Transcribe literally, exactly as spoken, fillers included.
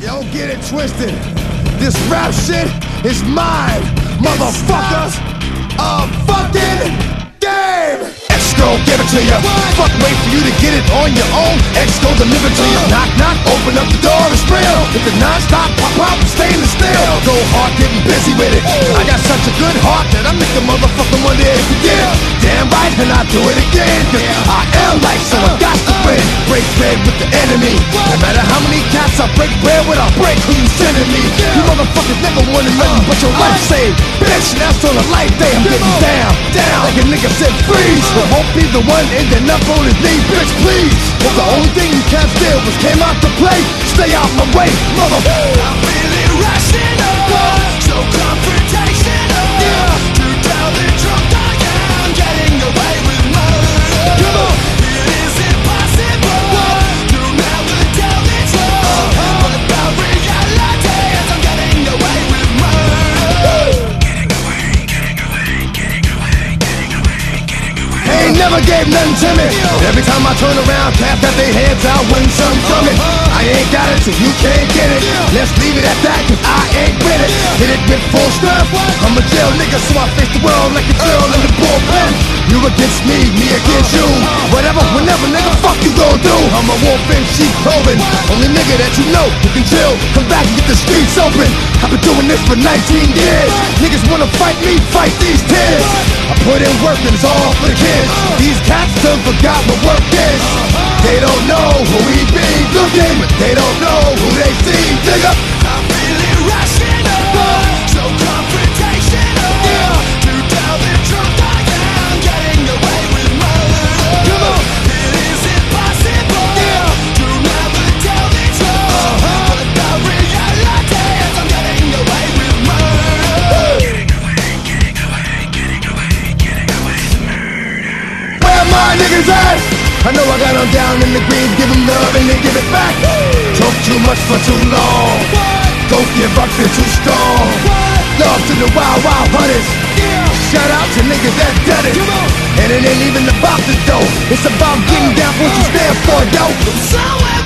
Don't get it twisted. This rap shit is mine, motherfuckers. A fucking game. X gon' give it to ya. Fuck, wait for you to get it on your own. X gon' deliver to ya. Knock, knock, open up the door, it's real. If the non-stop pop pop, stainless steel. Go hard, getting busy with it. I got such a good heart that I make the motherfucker wonder if you did. Damn right, and I do it again. Cause I am like so I got to win. Break bread with the enemy. No matter how many cats I break bread with, I break who you sending me. You motherfuckers never wanted nothing but your life saved. Bitch, that's on a life day. I'm getting down, down like a nigga said freeze. But won't be the one ending up on his knee, bitch, please. But the only thing you can't steal was came out to play. Stay out my way, motherfucker. I'm really rational, so confrontational. Yeah. To tell the truth, I am getting away with murder. Come on. It is impossible to never tell the truth, but the reality is I'm getting away with murder. Getting away, getting away, getting away, getting away, getting away. Ain't never gave nothing to me. Every time I turn around, cats got their heads out, win something from it. I ain't got it, so you can't get it. Let's leave it at that, cause I ain't with it. Hit it with full strength. I'm a jail nigga, so I face the world like a girl in the bullpen. You against me, me against you. Whatever, whenever, nigga, fuck you gon' do. I'm a wolf in sheep clothing. Only nigga that you know who can chill. Come back and get the streets open. I've been doing this for nineteen years. Niggas wanna fight me, fight these tears. I put in work and it's all for the kids. These cats done forgot what work is. They don't know who we be looking, but they don't know who they see, nigga. I'm really rational, so confrontational. Yeah. To tell the truth, I am getting away with murder. Come on. It is impossible yeah. to never tell the truth, but the reality is I'm getting away with murder. Getting away, getting away, getting away, getting away with murder. Where my niggas at? I know I got them down in the green, give them love and they give it back. Talk too much for too long. Don't give up, you're too strong. Love to the wild, wild hunters. Shout out to niggas that done it. And it ain't even about the dough. It's about getting down for what you stand for, yo. So